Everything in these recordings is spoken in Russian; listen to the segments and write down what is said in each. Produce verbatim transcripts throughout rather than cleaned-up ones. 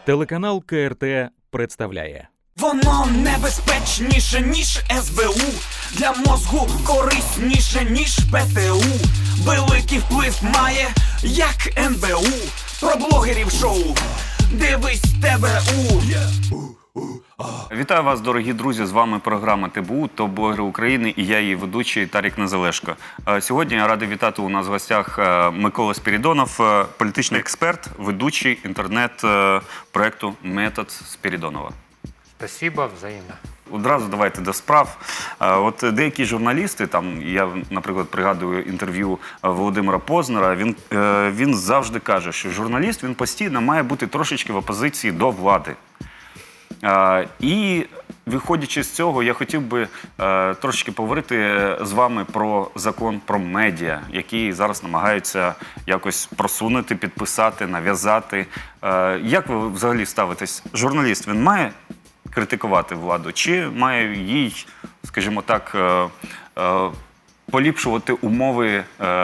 Телеканал Ка Ер Те представляє. Воно небезпечніше, ніж Ес Бе У. Для мозгу корисніше, ніж Пе Те У. Великий вплив має, як Ен Бе У. Про блогерів шоу. Дивись Те Бе У. Вітаю вас, дорогі друзі, з вами програма Те Бе У, топ-блогери України, і я її ведучий Тарік Незалешко. Сьогодні я радий вітати у нас в гостях Микола Спірідонов, політичний експерт, ведучий інтернет-проєкту «Метод Спірідонова». Спасибо, взаємно. Одразу давайте до справ. От деякі журналісти, там, я, наприклад, пригадую інтерв'ю Володимира Познера, він, він завжди каже, що журналіст, він постійно має бути трошечки в опозиції до влади. І, виходячи з цього, я хотів би трошечки поговорити з вами про закон про медіа, який зараз намагаються якось просунути, підписати, нав'язати. Як ви взагалі ставитесь? Журналіст, він має критикувати владу, чи має їй, скажімо так, поліпшувати умови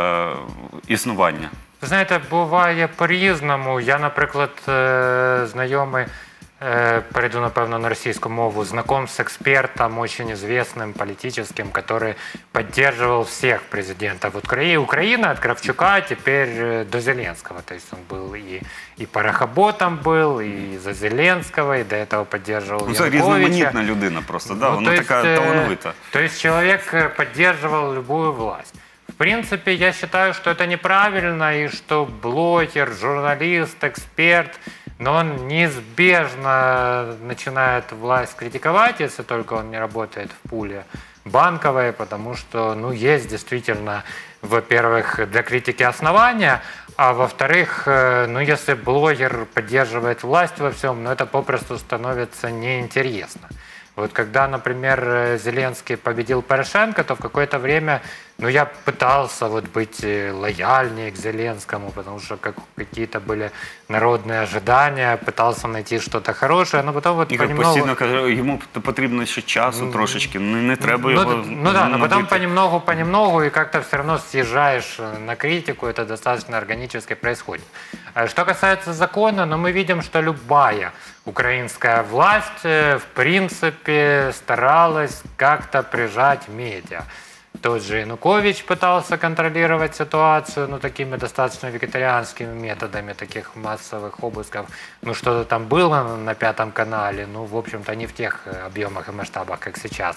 існування? Ви знаєте, буває по-різному. Я, наприклад, знайомий, перейду, напевно, на российскую мову, знаком с экспертом, очень известным политическим, который поддерживал всех президентов. Вот Украина от Кравчука теперь до Зеленского. То есть он был и, и парохоботом был, и за Зеленского, и до этого поддерживал ну, Януковича. Это різноманітна людина просто, да? Ну, Вона така талановита. То есть человек поддерживал любую власть. В принципе, я считаю, что это неправильно, и что блогер, журналист, эксперт, но он неизбежно начинает власть критиковать, если только он не работает в пуле банковой, потому что, ну, есть действительно, во-первых, для критики основания, а во-вторых, ну, если блогер поддерживает власть во всем, ну, это попросту становится неинтересно. Вот когда, например, Зеленский победил Порошенко, то в какое-то время, ну, я пытался вот быть лояльнее к Зеленскому, потому что как, какие-то были народные ожидания, пытался найти что-то хорошее, но потом вот і понемногу... постійно каже, йому потрібно ще часу трошечки, не, не треба ну, його Ну да, но потом набити. понемногу, понемногу, и как-то все равно съезжаешь на критику, это достаточно органически происходит. Что касается закона, ну, мы видим, что любая украинская власть, в принципе, старалась как-то прижать медиа. Тот же Янукович пытался контролировать ситуацию, ну, такими достаточно вегетарианскими методами, таких массовых обысков. Ну, что-то там было на Пятом канале, ну, в общем-то, не в тех объемах и масштабах, как сейчас.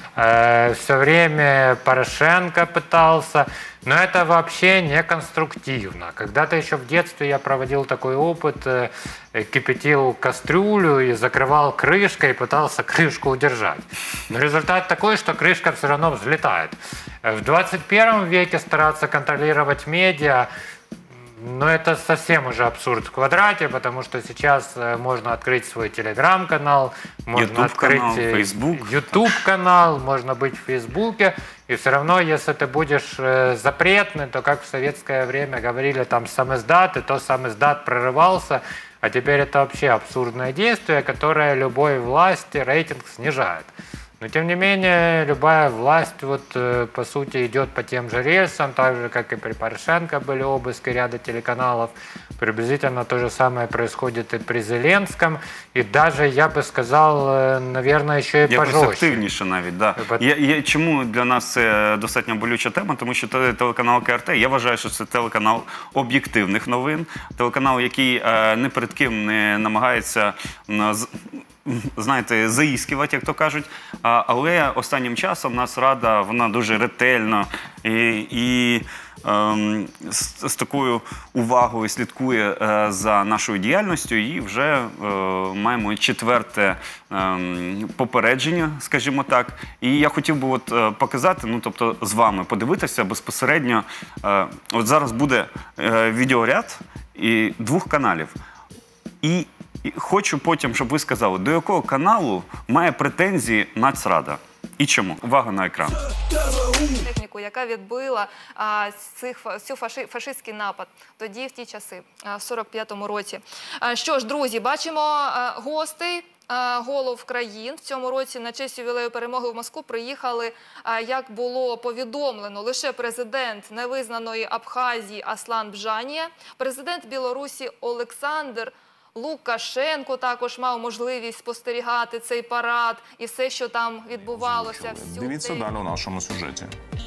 Э, все время Порошенко пытался, но это вообще не конструктивно. Когда-то еще в детстве я проводил такой опыт, э, кипятил кастрюлю и закрывал крышкой, и пытался крышку удержать. Но результат такой, что крышка все равно взлетает. В двадцать первом веке стараться контролировать медиа, но это совсем уже абсурд в квадрате, потому что сейчас можно открыть свой телеграм-канал, можно открыть ютуб-канал, можно быть в Фейсбуке, и все равно, если ты будешь запретный, то, как в советское время говорили, там, самиздат, и то самиздат прорывался, а теперь это вообще абсурдное действие, которое любой власти рейтинг снижает. Но, тем не менее, любая власть, вот, по сути, идет по тем же рельсам, так же, как и при Порошенко были обыски ряда телеканалов. Приблизительно то же самое происходит и при Зеленском. И даже, я бы сказал, наверное, еще и пожестче. Якось активніше навіть, да. Я, я, чому для нас це достатньо болюча тема? Тому що телеканал Ка Ер Те, я вважаю, що це телеканал об'єктивних новин, телеканал, який е, ні перед ким не намагається, е, знаєте, заіскувати, як то кажуть. А, але останнім часом нас Рада, вона дуже ретельно і, і ем, з, з такою увагою слідкує е, за нашою діяльністю, і вже е, маємо четверте е, попередження, скажімо так. І я хотів би от, е, показати, ну, тобто з вами подивитися безпосередньо. Е, от зараз буде е, відеоряд і двох каналів. І І хочу потім, щоб ви сказали, до якого каналу має претензії Нацрада і чому. Увага на екран. Техніку, яка відбила а, цих, цю фаши, фашистський напад тоді, в ті часи, а, в сорок п'ятому році. А, що ж, друзі, бачимо а, гостей, а, голов країн. В цьому році на честь ювілею перемоги в Москву приїхали, а, як було повідомлено, лише президент невизнаної Абхазії Аслан Бжанія, президент Білорусі Олександр Лукашенко також мав можливість спостерігати цей парад і все, що там відбувалося. Всю Дивіться цей... далі у нашому сюжеті.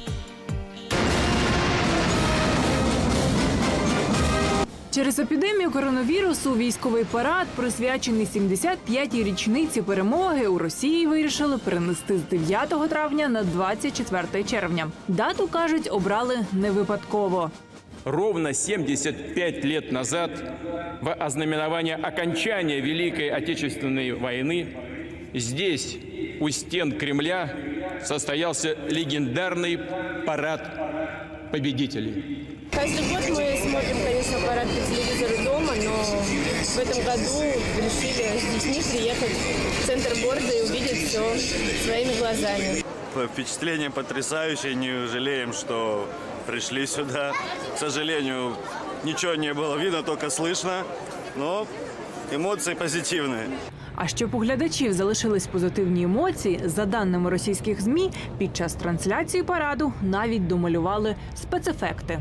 Через епідемію коронавірусу військовий парад, присвячений сімдесят п'ятій річниці перемоги, у Росії вирішили перенести з дев'ятого травня на двадцять четверте червня. Дату, кажуть, обрали не випадково. Ровно семьдесят пять лет назад, в ознаменование окончания Великой Отечественной войны, здесь, у стен Кремля, состоялся легендарный парад победителей. Каждый год мы смотрим, конечно, парад по телевизору дома, но в этом году решили с детьми приехать в центр города и увидеть все своими глазами. Впечатление потрясающее, не жалеем, что пришли сюда. К сожалению, ничего не было видно, только слышно, но эмоции позитивные. А щоб у глядачів залишились позитивні емоції, за даними російських ЗМІ, під час трансляції параду навіть домалювали спецефекти.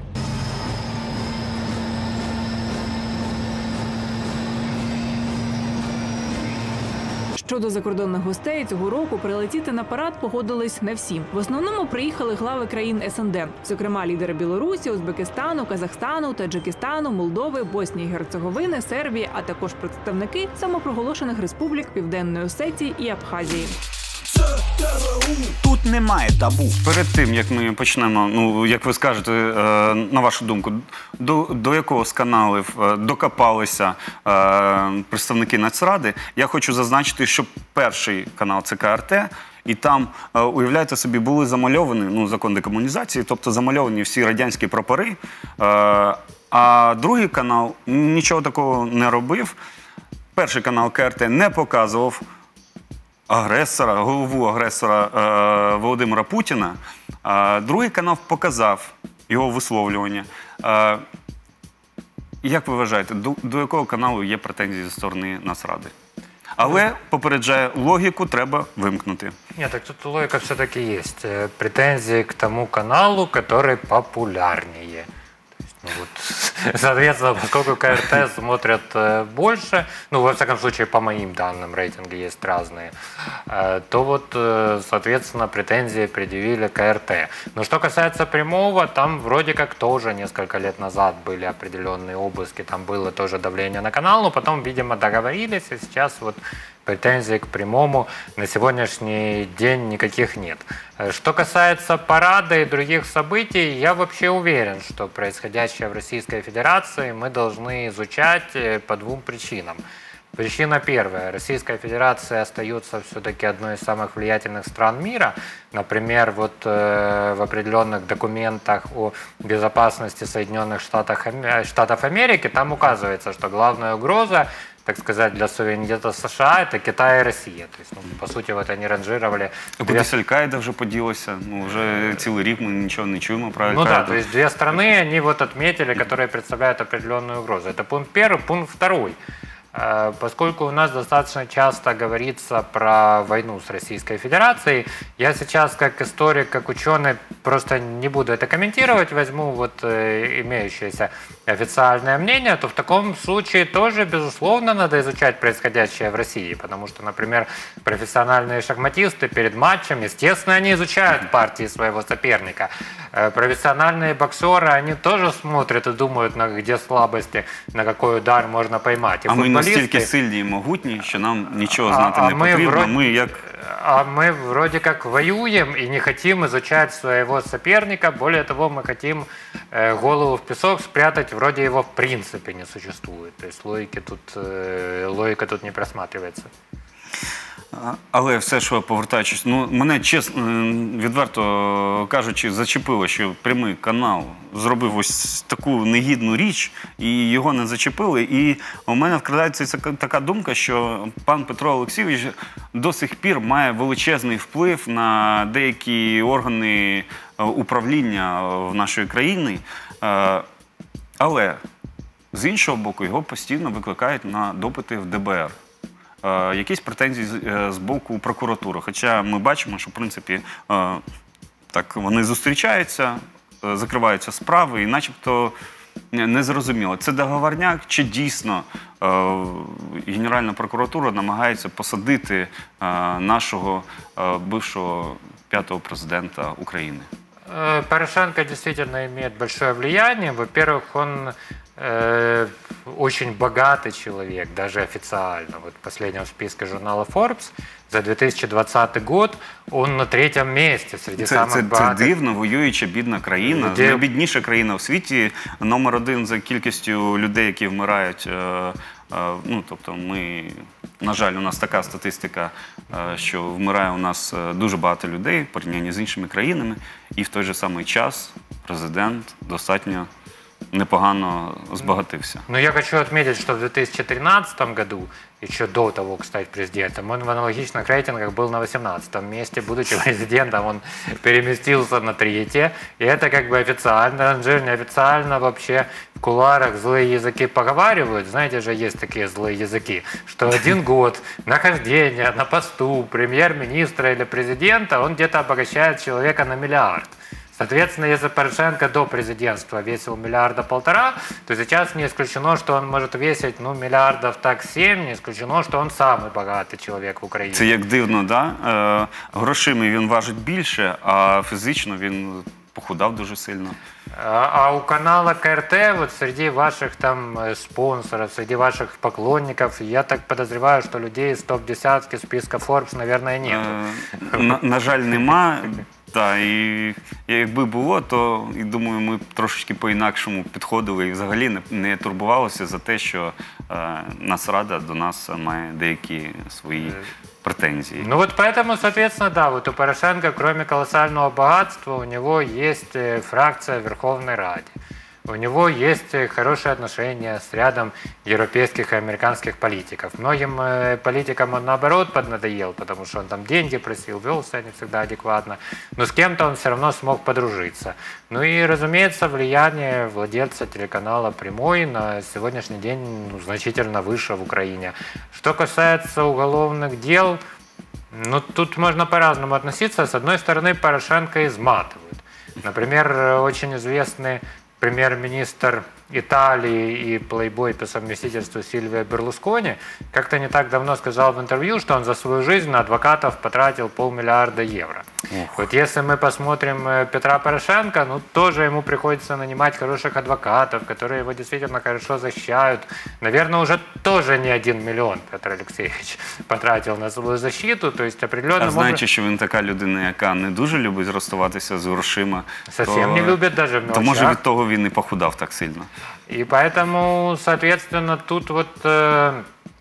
Щодо закордонних гостей, цього року прилетіти на парад погодились не всі. В основному приїхали глави країн ес ен де, зокрема лідери Білорусі, Узбекистану, Казахстану, Таджикистану, Молдови, Боснії і Герцеговини, Сербії, а також представники самопроголошених республік Південної Осетії і Абхазії. Тут немає табу. Перед тим, як ми почнемо, ну, як ви скажете, на вашу думку, до, до якого з каналів докопалися представники Нацради, я хочу зазначити, що перший канал – це ка ер те, і там, уявляєте собі, були замальовані, ну, закон декомунізації, тобто замальовані всі радянські прапори, а другий канал нічого такого не робив. Перший канал ка ер те не показував агресора, голову агресора е, Володимира Путіна. Е, другий канал показав його висловлювання. Е, як ви вважаєте, до, до якого каналу є претензії зі сторони Нацради? Але, попереджає, логіку треба вимкнути. Нет, так тут логика все-таки есть. Претензии к тому каналу, который популярнее. Ну, вот, соответственно, поскольку ка эр те смотрят э, больше, ну, во всяком случае, по моим данным, рейтинги есть разные, э, то вот, э, соответственно, претензии предъявили ка эр те. Но что касается прямого, там вроде как тоже несколько лет назад были определенные обыски, там было тоже давление на канал, но потом, видимо, договорились, и сейчас вот претензий к прямому на сегодняшний день никаких нет. Что касается парада и других событий, я вообще уверен, что происходящее в Российской Федерации мы должны изучать по двум причинам. Причина первая. Российская Федерация остается все-таки одной из самых влиятельных стран мира. Например, вот э, в определенных документах о безопасности Соединенных Штатов, Штатов Америки там указывается, что главная угроза, так сказать, для суверенитета США – это Китай и Россия. То есть, ну, по сути, вот они ранжировали… А кудись Аль-Каїда вже поділася? Ну, вже цілий рік ми нічого не чуємо про Аль-Каїду. Ну да, то есть две страны, они вот отметили, которые представляют определенную угрозу. Это пункт первый. Пункт второй. Поскольку у нас достаточно часто говорится про войну с Российской Федерацией, я сейчас как историк, как ученый просто не буду это комментировать, возьму вот имеющееся официальное мнение, то в таком случае тоже, безусловно, надо изучать происходящее в России, потому что, например, профессиональные шахматисты перед матчем, естественно, они изучают партии своего соперника. Профессиональные боксеры, они тоже смотрят и думают, на где слабости, на какой удар можно поймать. И а ми настільки сильні і могутні, що нам нічого знати а, не а ми потрібно. Вроде, ми як... А мы вроде как воюем и не хотим изучать своего соперника. Более того, мы хотим э, голову в песок спрятать, вроде его в принципе не существует. То есть логики тут, э, логика тут не просматривается. Але все ж повертаючись, ну, мене, чесно, відверто кажучи, зачепило, що прямий канал зробив ось таку негідну річ, і його не зачепили. І у мене вкрадається така думка, що пан Петро Олексійович до сих пір має величезний вплив на деякі органи управління в нашої країни. Але, з іншого боку, його постійно викликають на допити в де бе ер. Якісь претензії з боку прокуратури. Хоча ми бачимо, що, в принципі, так, вони зустрічаються, закриваються справи і начебто Не зрозуміло, це договорняк чи дійсно е, Генеральна прокуратура намагається посадити е, нашого е, бившого пятого президента України? Порошенко действительно имеет большое влияние. Во-первых, он э, очень богатый человек, даже официально. Вот в последнем списке журнала Forbes за дві тисячі двадцятий год он на третьем месте среди це, самых це, богатых. Це дивно, воююча бідна країна, Де... найбідніша країна у світі, номер один за кількістю людей, які вмирають. Е, е, ну, тобто ми, на жаль, у нас така статистика, е, що вмирає у нас дуже багато людей в порівнянні з іншими країнами, і в той же самий час президент достатньо непогано збагатився. Но я хочу отметить, что в две тысячи тринадцатом году, еще до того, как стать президентом, он в аналогичных рейтингах был на восемнадцатом месте. Будучи президентом, он переместился на третье. И это как бы официально, ранжир, неофициально вообще в кулуарах злые языки поговаривают. Знаете же, есть такие злые языки, что один год нахождения на посту премьер-министра или президента, он где-то обогащает человека на миллиард. Соответственно, если Порошенко до президентства весил миллиарда полтора, то сейчас не исключено, что он может весить ну, миллиардов так семь, не исключено, что он самый богатый человек в Україні. Це як дивно, да? Е, грошима він важить більше, а фізично він похудав дуже сильно. А, а у канала ка ер те, вот среди ваших там спонсоров, среди ваших поклонников, я так подозреваю, что людей из топ-десятки списка Forbes, наверное, нет. Е, на, на жаль, нема. Так, і якби було, то, і думаю, ми б трошечки по-інакшому підходили і взагалі не, не турбувалися за те, що е, Нацрада до нас має деякі свої претензии. Ну вот поэтому, соответственно, да, вот у Порошенко, кроме колоссального богатства, у него есть фракция в Верховной Раде. У него есть хорошие отношения с рядом европейских и американских политиков. Многим политикам он наоборот поднадоел, потому что он там деньги просил, вел себя не всегда адекватно. Но с кем-то он все равно смог подружиться. Ну и, разумеется, влияние владельца телеканала «Прямой» на сегодняшний день ну, значительно выше в Украине. Что касается уголовных дел, ну тут можно по-разному относиться. С одной стороны, Порошенко изматывают. Например, очень известный премьер-министр Италии и плейбой по совместительству Сильвио Берлускони как-то не так давно сказал в интервью, что он за свою жизнь на адвокатов потратил полмиллиарда евро. Ох. Вот если мы посмотрим Петра Порошенко, ну тоже ему приходится нанимать хороших адвокатов, которые его действительно хорошо защищают. Наверное, уже тоже не один миллион Петр Алексеевич потратил на свою защиту, то есть определенно... А знаючи, що він така людина, яка не дуже любить розставатися з грошима, совсем то, не любит даже в мелочах. То може від того він і похудав так сильно. И поэтому, соответственно, тут вот, э,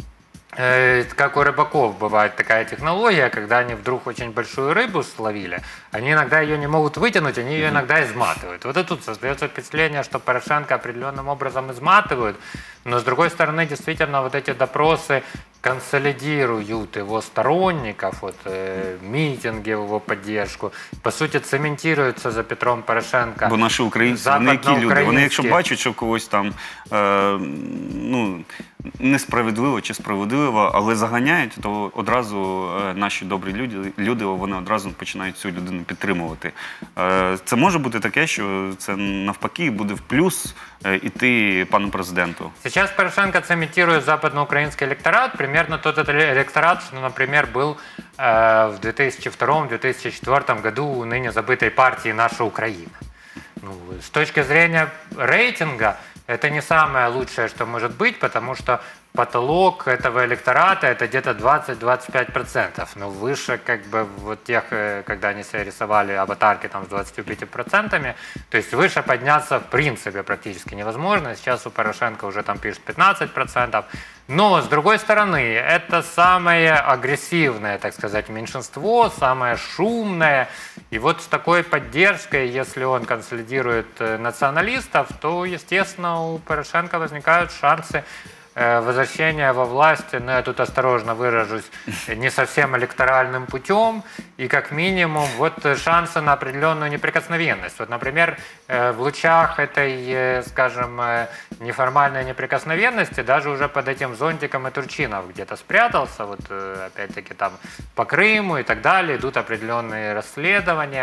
э, как у рыбаков бывает такая технология, когда они вдруг очень большую рыбу словили, они иногда ее не могут вытянуть, они ее иногда изматывают. Вот и тут создается впечатление, что Порошенко определенным образом изматывают, но с другой стороны, действительно, вот эти допросы консолидируют его сторонников, вот, э, митинги в его поддержку, по суті, цементуються за Петром Порошенко. Бо наші українці, вони які люди, вони якщо бачать, що когось там е, ну, несправедливо чи справедливо, але заганяють, то одразу е, наші добрі люди, люди, вони одразу починають цю людину підтримувати. Е, це може бути таке, що це навпаки буде в плюс е, іти пану президенту. Сейчас Порошенко цементирует западноукраинский электорат, примерно тот электорат, что, например, был э, в две тысячи втором — две тысячи четвёртом году у ныне забытой партии «Наша Украина». Ну, с точки зрения рейтинга, это не самое лучшее, что может быть, потому что потолок этого электората это где-то двадцать-двадцать пять процентов. Но выше как бы вот тех, когда они себе рисовали аватарки там с двадцатью пятью процентами, то есть выше подняться в принципе практически невозможно. Сейчас у Порошенко уже там пишет пятнадцать процентов. Но, с другой стороны, это самое агрессивное, так сказать, меньшинство, самое шумное. И вот с такой поддержкой, если он консолидирует националистов, то, естественно, у Порошенко возникают шансы возвращения во власть, но я тут осторожно выражусь, не совсем электоральным путем, и как минимум вот шансы на определенную неприкосновенность. Вот, например, в лучах этой, скажем, неформальной неприкосновенности даже уже под этим зонтиком и Турчинов где-то спрятался, вот опять-таки там по Крыму и так далее, идут определенные расследования.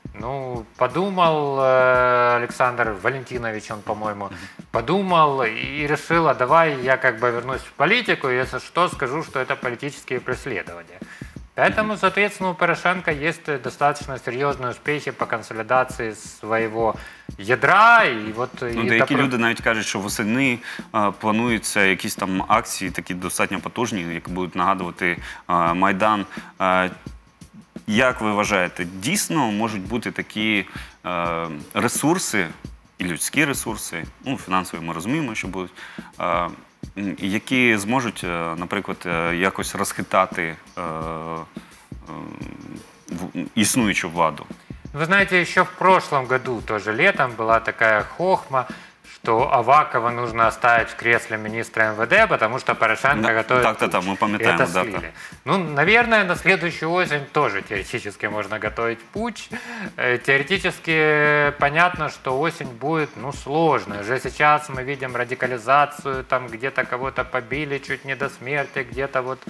Ну, подумал э, Александр Валентинович, он, по-моему, подумал и решил, а давай я как бы вернусь в политику, и если что, скажу, что это политические преследования. Поэтому, соответственно, у Порошенко есть достаточно серьезные успехи по консолидации своего ядра. І от, ну, і деякі та... люди навіть кажуть, що восени а, плануються якісь там акції, такі достатньо потужні, які будуть нагадувати а, Майдан. А, як ви вважаєте, дійсно можуть бути такі а, ресурси, і людські ресурси, ну, фінансові ми розуміємо, що будуть, а, які зможуть, наприклад, якось розхитати е, е, існуючу владу? Вы знаете, еще в прошлом году, тоже летом, была такая хохма, что Авакова нужно оставить в кресле министра эм вэ дэ, потому что Порошенко да, готовит так, так, так, мы помним, это да, слили. да. Ну, наверное, на следующую осень тоже теоретически можно готовить путч. Теоретически понятно, что осень будет, ну, сложная. Уже сейчас мы видим радикализацию, там где-то кого-то побили чуть не до смерти, где-то вот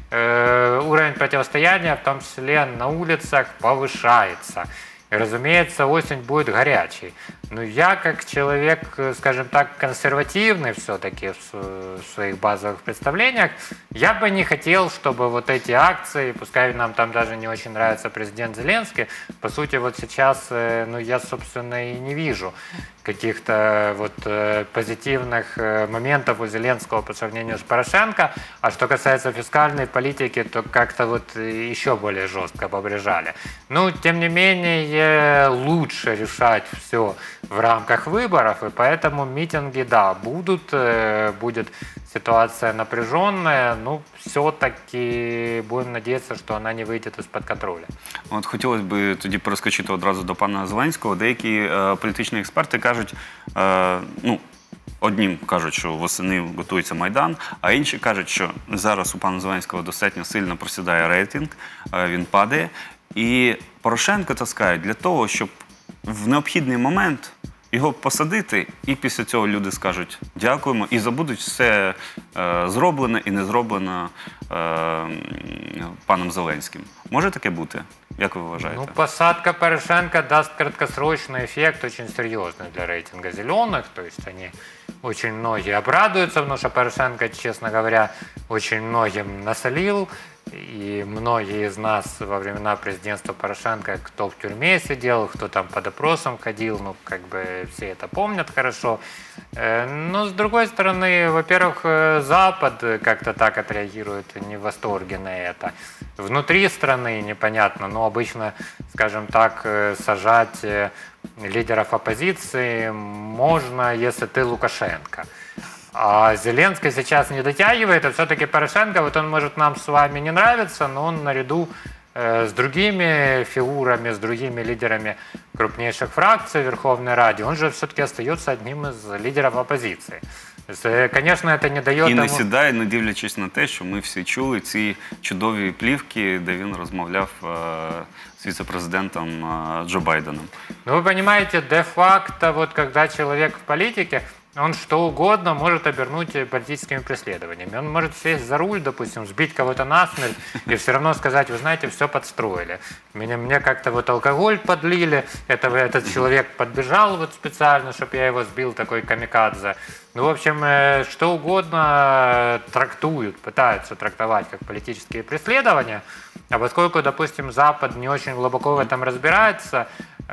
э, уровень противостояния, в том числе на улицах, повышается. И, разумеется, осень будет горячей. Но я, как человек, скажем так, консервативный все-таки в своих базовых представлениях, я бы не хотел, чтобы вот эти акции, пускай нам там даже не очень нравится президент Зеленский, по сути, вот сейчас, ну, я, собственно, и не вижу каких-то вот позитивных моментов у Зеленского по сравнению с Порошенко. А что касается фискальной политики, то как-то вот еще более жестко побрежали. Ну, тем не менее, лучше решать все в рамках выборов, и поэтому митинги, да, будут, будет ситуация напряженная, но все-таки будем надеяться, що вона не вийде з-під контролю. От хотілося б тоді перескочити одразу до пана Зеленського. Деякі е, політичні експерти кажуть, е, ну, одні кажуть, що восени готується Майдан, а інші кажуть, що зараз у пана Зеленського достатньо сильно просідає рейтинг, е, він падає. І Порошенко таскає для того, щоб в необхідний момент його посадити, і після цього люди скажуть дякуємо і забудуть все е, зроблене і не зроблене е, паном Зеленським. Може таке бути? Як ви вважаєте? Ну, посадка Порошенко даст краткосрочный эффект, очень серьезный для рейтинга зеленых. То есть они очень многие обрадуются, потому что Порошенко, честно говоря, очень многим насолил. И многие из нас во времена президентства Порошенко, кто в тюрьме сидел, кто там по допросам ходил, ну, как бы все это помнят хорошо. Но, с другой стороны, во-первых, Запад как-то так отреагирует, не в восторге на это. Внутри страны непонятно, но обычно, скажем так, сажать лидеров оппозиции можно, если ты Лукашенко. А Зеленский сейчас не дотягивает, а все-таки Порошенко, вот он может нам с вами не нравиться, но он наряду э, с другими фигурами, с другими лидерами крупнейших фракций в Верховной Раде, он же все-таки остается одним из лидеров оппозиции. Конечно, это не дає... І не сідає, не дивлячись на те, що ми всі чули ці чудові плівки, де він розмовляв е, з віце-президентом е, Джо Байденом. Ну, вы понимаете, де-факто, вот когда человек в политике, он что угодно может обернуть политическими преследованиями. Он может сесть за руль, допустим, сбить кого-то насмерть и все равно сказать, вы знаете, все подстроили. Мне, мне как-то вот алкоголь подлили, это, этот человек подбежал вот специально, чтобы я его сбил, такой камикадзе. Ну, в общем, что угодно трактуют, пытаются трактовать как политические преследования. А поскольку, допустим, Запад не очень глубоко в этом разбирается,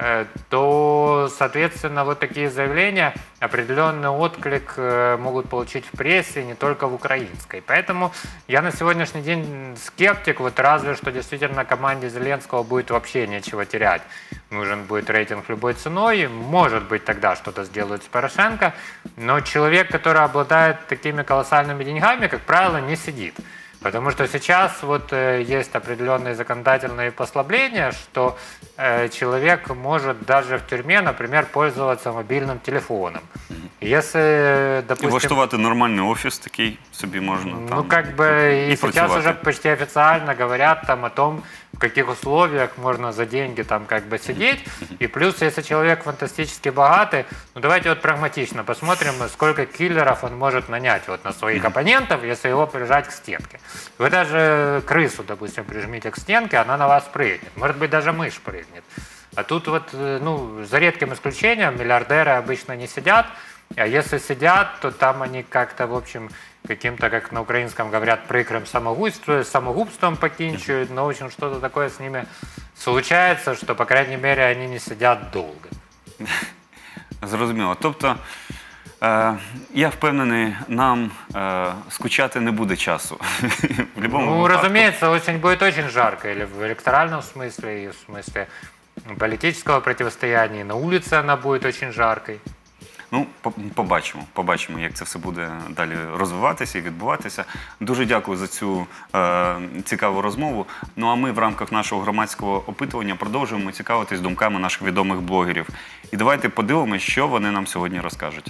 то, соответственно, вот такие заявления определенный отклик могут получить в прессе, не только в украинской. Поэтому я на сегодняшний день скептик, вот разве что действительно команде Зеленского будет вообще нечего терять. Нужен будет рейтинг любой ценой, может быть, тогда что-то сделают с Порошенко, но человек, который обладает такими колоссальными деньгами, как правило, не сидит. Потому что сейчас вот э, есть определенные законодательные послабления, что э, человек может даже в тюрьме, например, пользоваться мобильным телефоном. Если, допустим... И влаштувати нормальный офис такой себе можно. Ну, там, как бы и сейчас працювати. уже почти официально говорят там о том, в каких условиях можно за деньги там как бы сидеть. И плюс, если человек фантастически богатый, ну давайте вот прагматично посмотрим, сколько киллеров он может нанять вот на своих оппонентов, если его прижать к стенке. Вы даже крысу, допустим, прижмите к стенке, она на вас прыгнет. Может быть, даже мышь прыгнет. А тут вот, ну, за редким исключением, миллиардеры обычно не сидят, а если сидят, то там они как-то, в общем, каким-то, как на украинском говорят, прикрым самогубством, самогубством покинчивают, но, в общем, что-то такое с ними случается, что, по крайней мере, они не сидят долго. Зрозуміло. Тобто, е, я впевнений, нам е, скучати не буде часу. В любому Ну, випадку. разумеется, осень будет очень жарко, или в электоральном смысле, и в смысле политического противостояния, и на улице она будет очень жаркой. Ну, по- побачимо, побачимо, як це все буде далі розвиватися і відбуватися. Дуже дякую за цю е, цікаву розмову. Ну, а ми в рамках нашого громадського опитування продовжуємо цікавитись думками наших відомих блогерів. І давайте подивимося, що вони нам сьогодні розкажуть.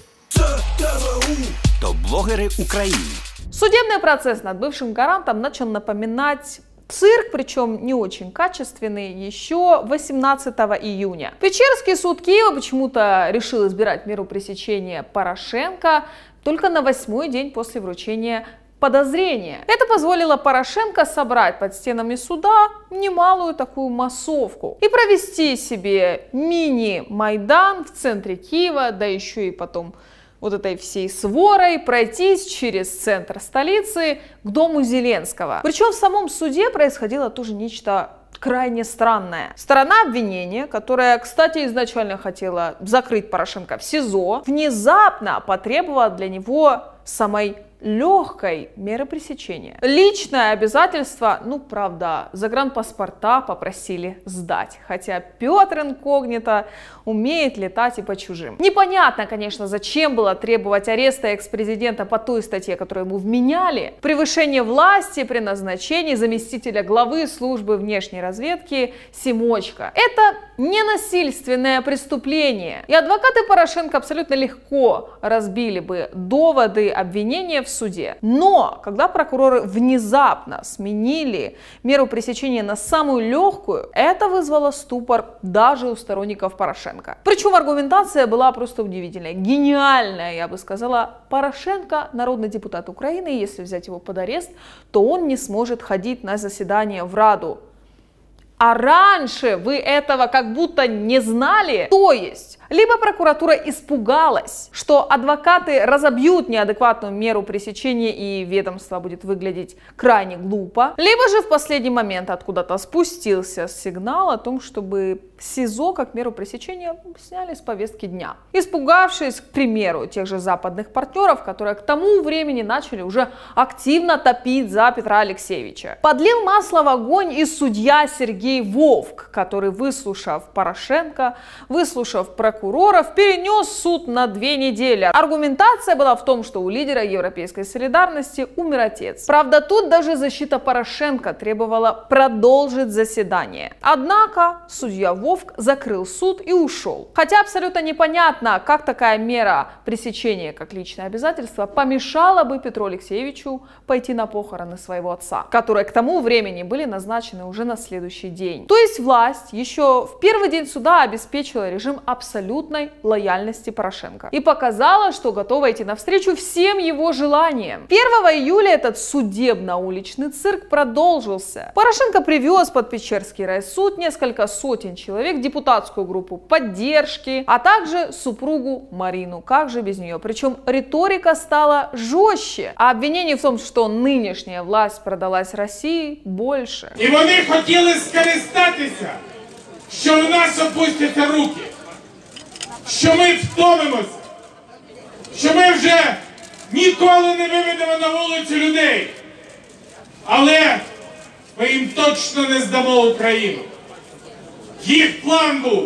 Топ-блогери України. Судебный процесс над бывшим гарантом начал напоминать цирк, причем не очень качественный, еще восемнадцатого июня. Печерский суд Киева почему-то решил избирать меру пресечения Порошенко только на восьмой день после вручения подозрения. Это позволило Порошенко собрать под стенами суда немалую такую массовку и провести себе мини-майдан в центре Киева, да еще и потом вот этой всей сворой пройтись через центр столицы к дому Зеленского. Причем в самом суде происходило тоже нечто крайне странное. Сторона обвинения, которая, кстати, изначально хотела закрыть Порошенко в СИЗО, внезапно потребовала для него самой легкой меры пресечения. Личное обязательство, ну, правда, загранпаспорта попросили сдать. Хотя Петр инкогнито умеет летать и по чужим. Непонятно, конечно, зачем было требовать ареста экс-президента по той статье, которую ему вменяли. Превышение власти при назначении заместителя главы службы внешней разведки Семочко. Это ненасильственное преступление. И адвокаты Порошенко абсолютно легко разбили бы доводы обвинения в суде. Но когда прокуроры внезапно сменили меру пресечения на самую легкую, это вызвало ступор даже у сторонников Порошенко. Причем аргументация была просто удивительная, гениальная, я бы сказала. Порошенко народный депутат Украины, и если взять его под арест, то он не сможет ходить на заседание в Раду. А раньше вы этого как будто не знали. То есть, либо прокуратура испугалась, что адвокаты разобьют неадекватную меру пресечения и ведомство будет выглядеть крайне глупо, либо же в последний момент откуда-то спустился сигнал о том, чтобы СИЗО как меру пресечения сняли с повестки дня. Испугавшись, к примеру, тех же западных партнеров, которые к тому времени начали уже активно топить за Петра Алексеевича. Подлил масло в огонь и судья Сергей Вовк, который, выслушав Порошенко, выслушав прокуроров, перенес суд на две недели. Аргументация была в том, что у лидера европейской солидарности умер отец. Правда, тут даже защита Порошенко требовала продолжить заседание. Однако судья Вовк закрыл суд и ушел. Хотя абсолютно непонятно, как такая мера пресечения, как личное обязательство, помешала бы Петру Алексеевичу пойти на похороны своего отца, которые к тому времени были назначены уже на следующий день. То есть власть еще в первый день суда обеспечила режим абсолютной лояльности Порошенко и показала, что готова идти навстречу всем его желаниям. первого июля этот судебно-уличный цирк продолжился. Порошенко привез под Печерский райсуд несколько сотен человек, депутатскую группу поддержки, а также супругу Марину. Как же без нее? Причем риторика стала жестче, а обвинений в том, что нынешняя власть продалась России, больше. І вони хотіли скористатися, що у нас опустяться руки, що ми втомимося, що ми вже ніколи не виведемо на вулицю людей. Але ми їм точно не здамо Україну. Їх план був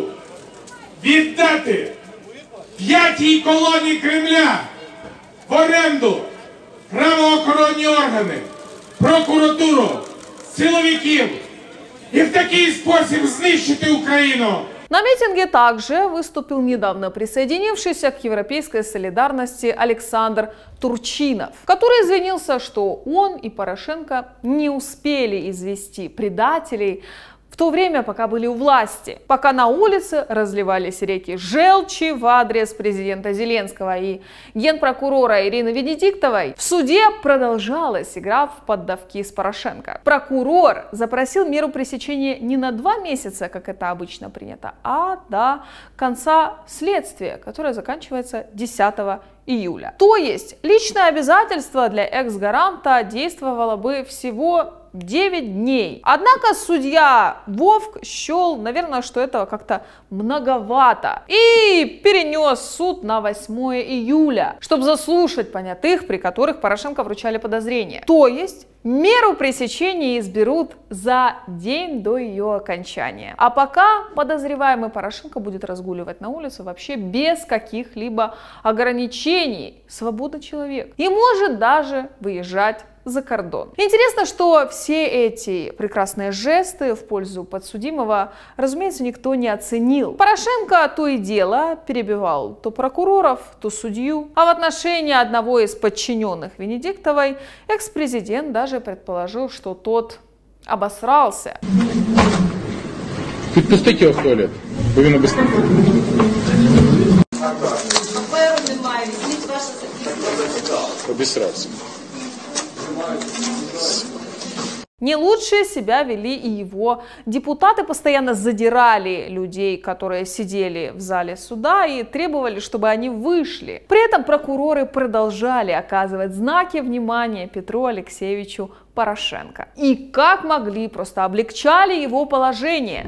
віддати п'ятій колоні Кремля в оренду правоохоронні органи, прокуратуру, силовиків і в такий спосіб знищити Україну. На митинге также выступил недавно присоединившийся к европейской солидарности Александр Турчинов, который извинился, что он и Порошенко не успели извести предателей, в то время, пока были у власти, пока на улице разливались реки желчи в адрес президента Зеленского и генпрокурора Ирины Венедиктовой, в суде продолжалась игра в поддавки с Порошенко. Прокурор запросил меру пресечения не на два месяца, как это обычно принято, а до конца следствия, которое заканчивается десятого июля. То есть личное обязательство для экс-гаранта действовало бы всего девять дней. Однако судья Вовк счел, наверное, что этого как-то многовато и перенес суд на восьмое июля, чтобы заслушать понятых, при которых Порошенко вручали подозрения. То есть меру пресечения изберут за день до ее окончания. А пока подозреваемый Порошенко будет разгуливать на улице вообще без каких-либо ограничений. Свободный человек. И может даже выезжать за кордон. Интересно, что все эти прекрасные жесты в пользу подсудимого, разумеется, никто не оценил. Порошенко то и дело перебивал то прокуроров, то судью. А в отношении одного из подчиненных Венедиктовой экс-президент даже предположил, что тот обосрался. Відпустіть його в туалет, бо він обіцяв. Обісрався. Не лучше себя вели и его депутаты, постоянно задирали людей, которые сидели в зале суда, и требовали, чтобы они вышли. При этом прокуроры продолжали оказывать знаки внимания Петру Алексеевичу Порошенко. И как могли, просто облегчали его положение.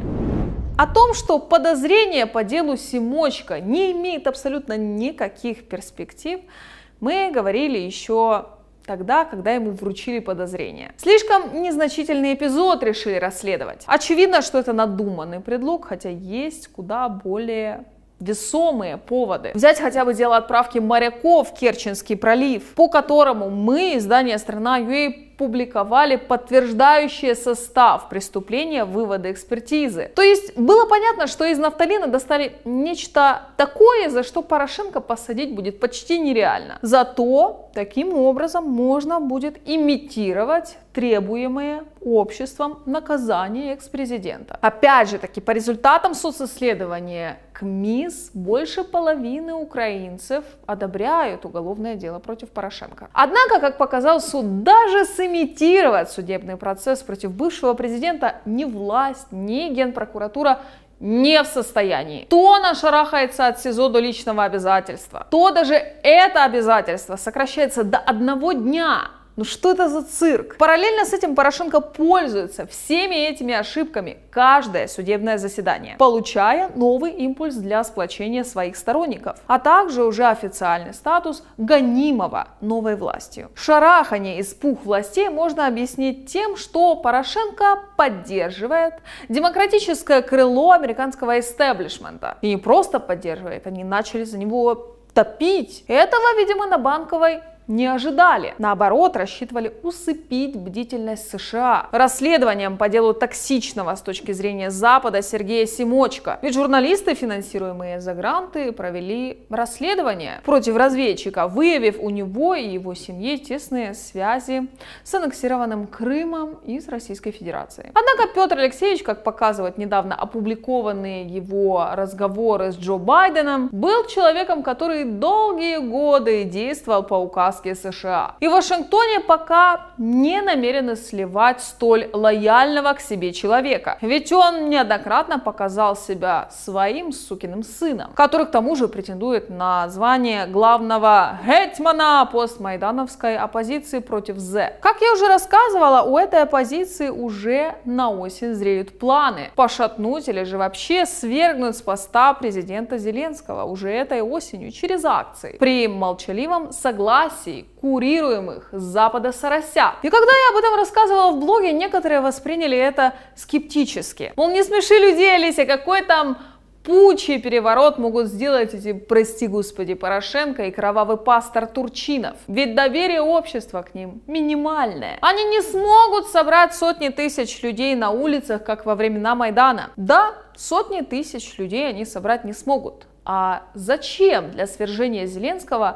О том, что подозрение по делу Семочко не имеет абсолютно никаких перспектив, мы говорили еще тогда, когда ему вручили подозрение. Слишком незначительный эпизод решили расследовать. Очевидно, что это надуманный предлог, хотя есть куда более весомые поводы. Взять хотя бы дело отправки моряков в Керченский пролив, по которому мы, издание «Страна.ua», публиковали подтверждающие состав преступления, выводы экспертизы. То есть было понятно, что из нафталина достали нечто такое, за что Порошенко посадить будет почти нереально. Зато таким образом можно будет имитировать требуемые обществом наказания экс-президента. Опять же таки, по результатам социсследования КМИС больше половины украинцев одобряют уголовное дело против Порошенко. Однако, как показал суд, даже сымитировать судебный процесс против бывшего президента ни власть, ни Генпрокуратура не в состоянии. То он шарахается от СИЗО до личного обязательства, то даже это обязательство сокращается до одного дня. Ну что это за цирк? Параллельно с этим Порошенко пользуется всеми этими ошибками каждое судебное заседание, получая новый импульс для сплочения своих сторонников, а также уже официальный статус гонимого новой властью. Шарахание из пух властей можно объяснить тем, что Порошенко поддерживает демократическое крыло американского истеблишмента. И не просто поддерживает, они начали за него топить. Этого, видимо, на Банковой не ожидали. Наоборот, рассчитывали усыпить бдительность США расследованием по делу токсичного с точки зрения Запада Сергея Семочко. Ведь журналисты, финансируемые за гранты, провели расследование против разведчика, выявив у него и его семьи тесные связи с аннексированным Крымом и с Российской Федерацией. Однако Петр Алексеевич, как показывают недавно опубликованные его разговоры с Джо Байденом, был человеком, который долгие годы действовал по указу США. И в Вашингтоне пока не намерены сливать столь лояльного к себе человека. Ведь он неоднократно показал себя своим сукиным сыном, который к тому же претендует на звание главного гетьмана постмайдановской оппозиции против Зе. Как я уже рассказывала, у этой оппозиции уже на осень зреют планы пошатнуть или же вообще свергнуть с поста президента Зеленского уже этой осенью через акции при молчаливом согласии курируемых с Запада соросят. И когда я об этом рассказывала в блоге, некоторые восприняли это скептически. Мол, не смеши людей, Олеся, какой там путч и переворот могут сделать эти, прости господи, Порошенко и кровавый пастор Турчинов. Ведь доверие общества к ним минимальное. Они не смогут собрать сотни тысяч людей на улицах, как во времена Майдана. Да, сотни тысяч людей они собрать не смогут. А зачем для свержения Зеленского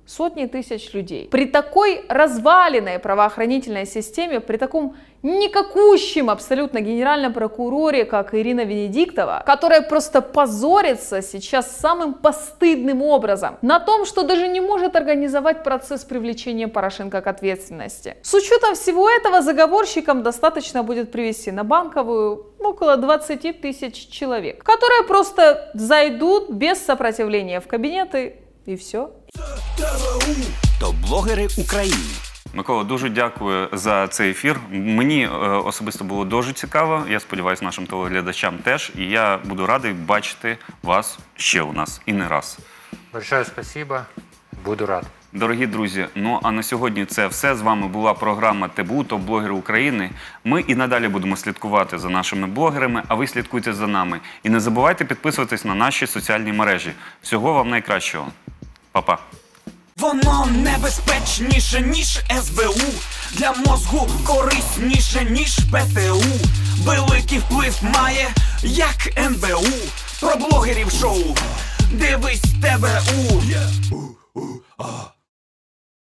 сотни тысяч людей. При такой разваленной правоохранительной системе, при таком никакущем абсолютно генеральном прокуроре, как Ирина Венедиктова, которая просто позорится сейчас самым постыдным образом на том, что даже не может организовать процесс привлечения Порошенко к ответственности. С учетом всего этого заговорщикам достаточно будет привести на Банковую около двадцати тысяч человек, которые просто зайдут без сопротивления в кабинеты і все. Топ-блогери України. Микола, дуже дякую за цей ефір. Мені е, особисто було дуже цікаво. Я сподіваюся, нашим телеглядачам теж. І я буду радий бачити вас ще у нас. І не раз. Большое спасибо. Буду рад. Дорогі друзі, ну а на сьогодні це все. З вами була програма ТБУ «Топ-блогери України». Ми і надалі будемо слідкувати за нашими блогерами, а ви слідкуйте за нами. І не забувайте підписуватись на наші соціальні мережі. Всього вам найкращого. Па-па. Воно небезпечніше, ніж ес бе у. Для мозгу корисніше, ніж пе те у. Великий вплив має, як ен бе у. Про блогерів шоу. Дивись те бе у.